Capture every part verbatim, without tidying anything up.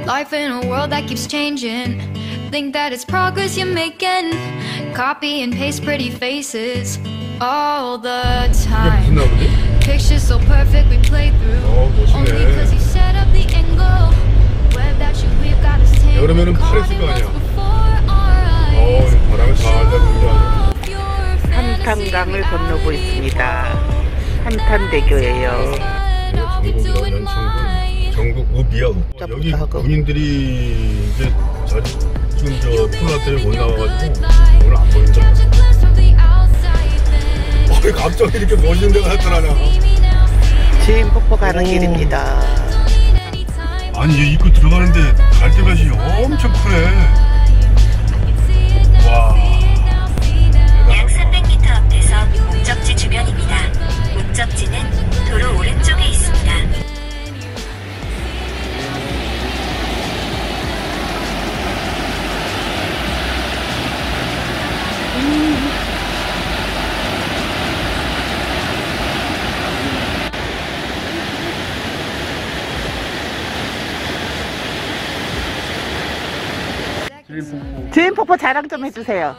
Life in a world that keeps changing. Think that it's progress you're making. Copy and paste pretty faces all the time. Pictures so perfect we play through. Only cause you set up the angle. Web that you we've got us tangled. 여름에는 파랬을 거 아니야. 어, 바람이 살살 불죠. 한탄강을 건너고 있습니다. 한탄대교예요. 전국이요, 연천군. 전국 읍이야, 읍. 여기 군인들이 이제 자주 지금 저 코로나 때문에 못 나와가지고 오늘 안 보인다. 어, 갑자기 이렇게 멋있는 데가 나타나냐. 지인폭포 가는 오. 길입니다. 아니, 이 입구 들어가는데 갈대밭이 엄청 크네. 와. 약 삼백 미터 앞에서 목적지 주변입니다. 목적지는 도로 오른쪽에 있습니다. 지인폭포 자랑 좀 해주세요.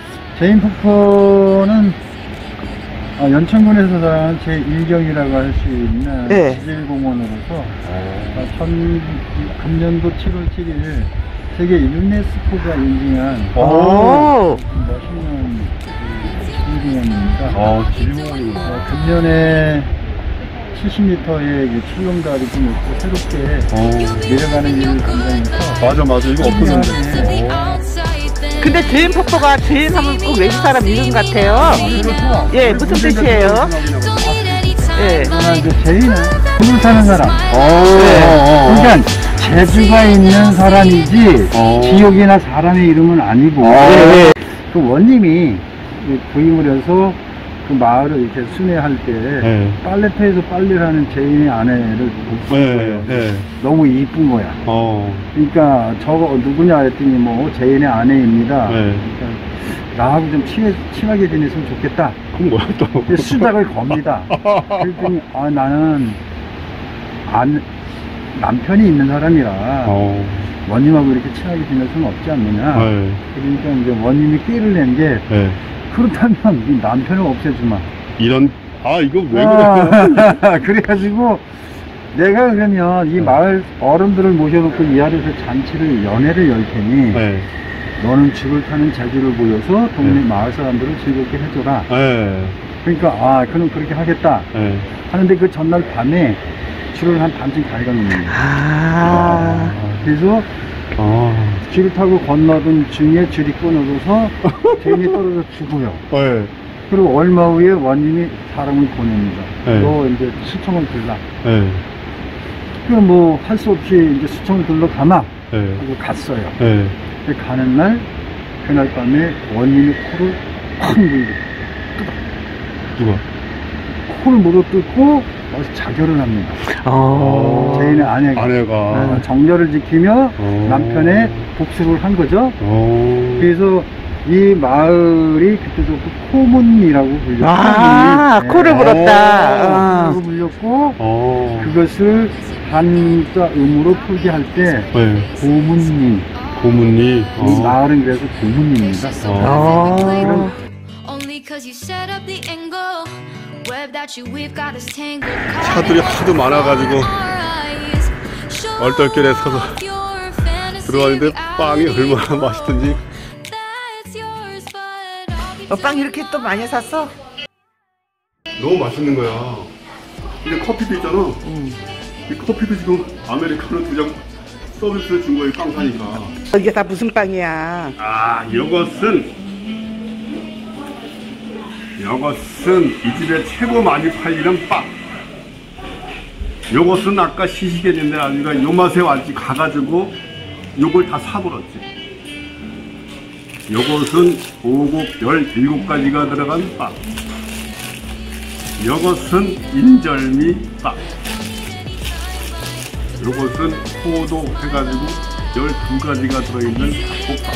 지인폭포는 어, 연천군에서 자라는 제일 경이라고 할 수 있는 네. 지질공원으로서 어, 천, 금년도 칠월 칠일 세계 유네스코가 인증한 오. 멋있는 지질공원입니다. 아, 지질공원이구나. 어, 금년에 칠십 미터의 출렁다리 좀 있고 새롭게 오. 내려가는 일을 담당해서 맞아 맞아 이거 없었는데. 근데 지인폭포가 지인하면 꼭 외국 사람 이름 같아요. 그렇죠. 예, 무슨 뜻이에요? 예. 그러나 이제 제인은 숨을 사는 사람. 네. 그러니까 재주가 있는 사람이지 지역이나 사람의 이름은 아니고 네. 그 원님이 부임을 해서 그 마을을 이렇게 순회할 때 네. 빨래터에서 빨래를 하는 제인의 아내를 본 네, 거예요. 네. 너무 이쁜 거야. 어. 그러니까 저거 누구냐 했더니 뭐 제인의 아내입니다. 네. 그러니까 나하고 좀 친해, 친하게 지냈으면 좋겠다. 그건 뭐야 또? 수작을 겁니다. 그랬더니 아 나는 안, 남편이 있는 사람이라 어. 원님하고 이렇게 친하게 지낼 수는 없지 않느냐. 네. 그러니까 이제 원님이 끼를 낸 게 네. 그렇다면 네 남편을 없애주마. 이런 아 이거 왜 그래? 아, 그래가지고 내가 그러면 이 마을 어른들을 모셔놓고 이 아래에서 잔치를 연회를 열 테니 네. 너는 줄을 타는 재주를 보여서 동네 네. 마을 사람들을 즐겁게 해줘라. 네. 그러니까 아 그럼 그렇게 하겠다. 네. 하는데 그 전날 밤에 줄을 한 반쯤 갈가놓는 거예요. 아. 그래서 아. 줄을 타고 건너던 중에 줄이 끊어져서 괜히 떨어져 죽어요. 네. 그리고 얼마 후에 원님이 사람을 보냅니다. 네. 너 이제 수청을 들라. 네. 그럼 뭐 할 수 없이 이제 수청을 들러 가마. 네. 하고 갔어요. 네. 가는 날 그날 밤에 원님이 코를 확 물고 누가? 코를 물어 뜯고 와서 자결을 합니다. 어. 제인의 아내가, 아내가. 어, 정절을 지키며 어. 남편의 복수를 한 거죠. 어. 그래서 이 마을이 그때부터 코문이라고 불렸고, 아, 네. 코를 물었다. 코를 불렸고, 어. 그것을 한자 음으로 풀게 할 때 네. 고문님. 고문이. 이 어. 마을은 그래서 고문입니다. 어. 그럼 차들이 하도 많아가지고 얼떨결에 서서 들어가는데 빵이 얼마나 맛있던지. 어, 빵 이렇게 또 많이 샀어? 너무 맛있는 거야. 이게 커피도 있잖아. 음. 이 커피도 지금 아메리카노 두 장 서비스로 준 거예요. 빵 사니까. 이게 다 무슨 빵이야? 아, 이것은 이것은 이 집에 최고 많이 팔리는 빵. 이것은 아까 시식했는데 아니라 요 맛에 왔지 가가지고 요걸 다 사버렸지. 요것은 오곡 열일곱 가지가 들어간 빵. 요것은 인절미 빵. 요것은 포도 해가지고 열두 가지가 들어있는 닭볶음.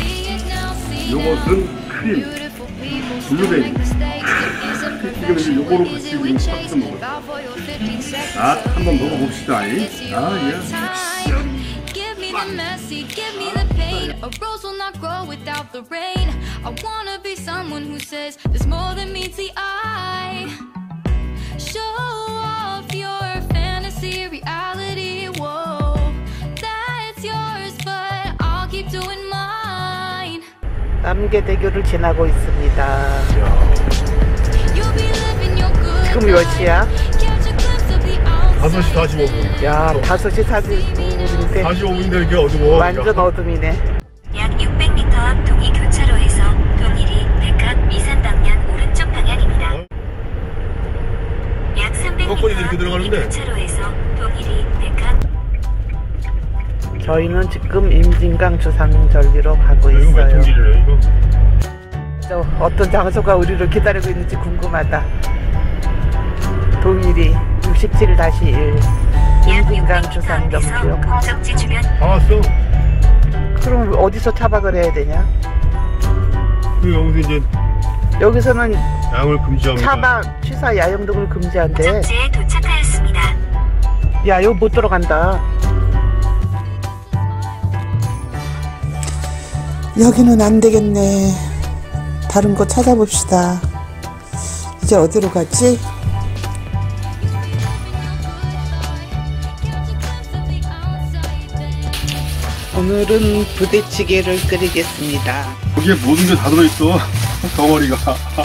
요것은 크림, 블루베리. 지금 이제 요거로 같이 지금 섞어서 먹어요. 자, 한번 먹어봅시다. 아, 예. messy, give me the pain. A rose will not grow without the rain. I wanna be someone who says there's more than meets the eye. Show off your fantasy, reality, whoa, that's yours, but I'll keep doing mine. 남계대교를 지나고 있습니다. You'll be living your good 지금 몇 시야? Catch a glimpse of the outside. 다섯 시 사십오 분. 야, 다섯 시 사십오 분인데 사십오 분인데 이렇게 어두워. 완전 어둠이네. 약 육백 미터 앞 동이 교차로에서 동일이 백합 미산 방면 오른쪽 방향입니다. 약 삼백 미터 꺾어니 이렇게 앞 들어가는데? 동이 교차로에서 동일이 백합. 저희는 지금 임진강 주상절리로 가고 이거 몇 있어요. 통길이래 이거? 저 어떤 장소가 우리를 기다리고 있는지 궁금하다. 동일이 육십칠 일 약 임진강 육백 미터 주상점지역. 앞에서 목적지 주변. 다 왔어. 그럼 어디서 차박을 해야 되냐? 그 여기서 이제 여기서는 양을 금지합니다. 차박, 취사, 야영 등을 금지한대. 목적지에 도착하였습니다. 야, 여기 못 들어간다. 여기는 안 되겠네. 다른 곳 찾아봅시다. 이제 어디로 가지? 오늘은 부대찌개를 끓이겠습니다. 거기에 모든 게 다 들어있어. 덩어리가.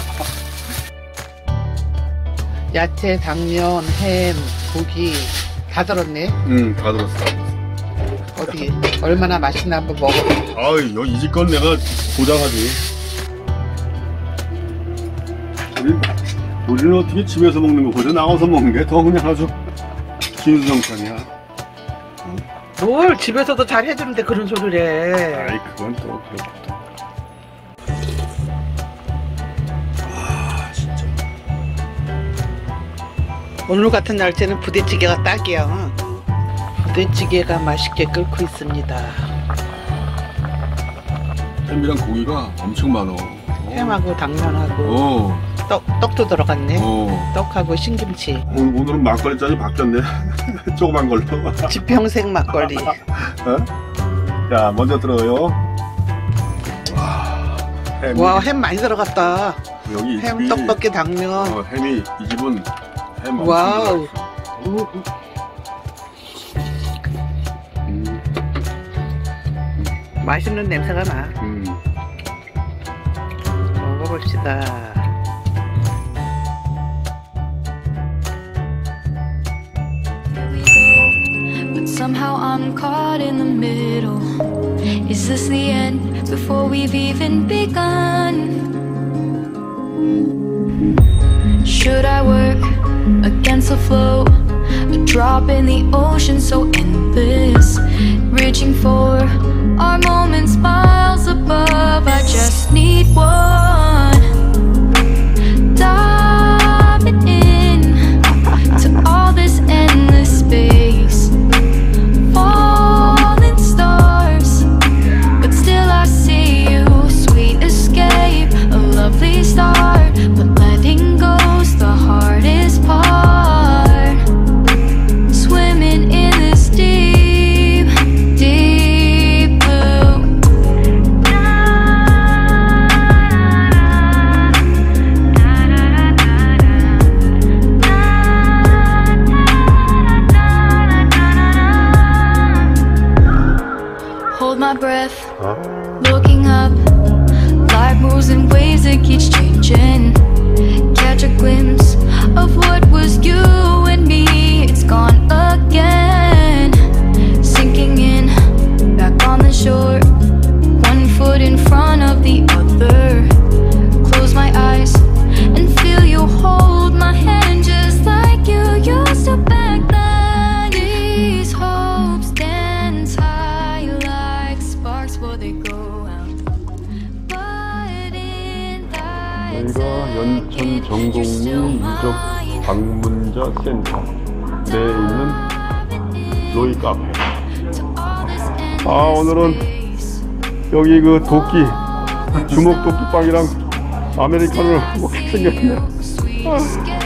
야채, 당면, 햄, 고기 다 들었네. 응, 다 들었어. 어디 얼마나 맛있나 한번 먹어봐. 아이, 여기 이 집 건 내가 보장하지. 우리, 우리는 어떻게 집에서 먹는 거보다 나와서 먹는 게 더 그냥 아주 진수성찬이야. 뭘 집에서도 잘 해주는데 그런 소리를 해. 아이, 그건 또 그렇고. 아, 진짜. 오늘 같은 날짜는 부대찌개가 딱이야. 부대찌개가 맛있게 끓고 있습니다. 햄이랑 고기가 엄청 많어. 햄하고 당면하고 어, 떡, 떡도 들어갔네. 어. 떡하고 신김치. 오늘, 오늘은 막걸리 잔이 바뀌었네. 조그만 걸로. 지평생 막걸리. 어? 자, 먼저 들어요. 와, 햄이, 와, 햄 많이 들어갔다. 여기 이 햄, 집이, 떡볶이, 당면. 어, 햄이 이 집은 햄 엄청 와우. 들어갔어. 음, 맛있는 냄새가 나. 음. 먹어봅시다. But somehow I'm caught in the middle. Is this the end before we've even begun? Should I work against the flow? A drop in the ocean so endless. Reaching for our moments miles above. I just need one. Diving in to all this endless space. Falling stars, but still I see you. Sweet escape, a lovely start, but letting go's the hardest part. Swimming in this deep, deep blue. Hold my breath, looking up. Life moves in ways that keeps changing. Catch a glimpse of what was you and me. It's gone again. Sinking in, back on the shore. One foot in front of the other. Close my eyes and feel you hold my hand just like you used to back then. These hopes dance high like sparks before they go out. But in that 여기가 연천 정동리 유적 방문자 센터 내에 있는 로이 카페. 아, 오늘은 여기 그 도끼 주먹 도끼 빵이랑 아메리카노를 먹게 생겼네.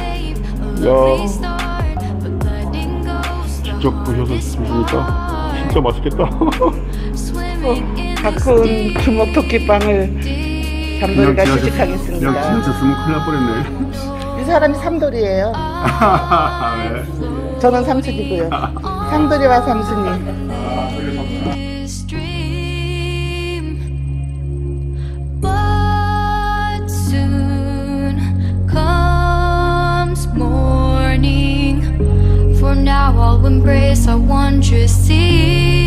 야, 직접 보셔서 주시니까 진짜 맛있겠다. 가꾼 주먹토끼빵을 잠돌이가 시식하겠습니다. 그냥 지나쳤으면 큰일 날 뻔했네. 이 사람이 삼돌이에요. 네. 저는 삼순이고요. 삼돌이와 삼순이. But soon comes morning. For now I'll embrace our wondrous sea.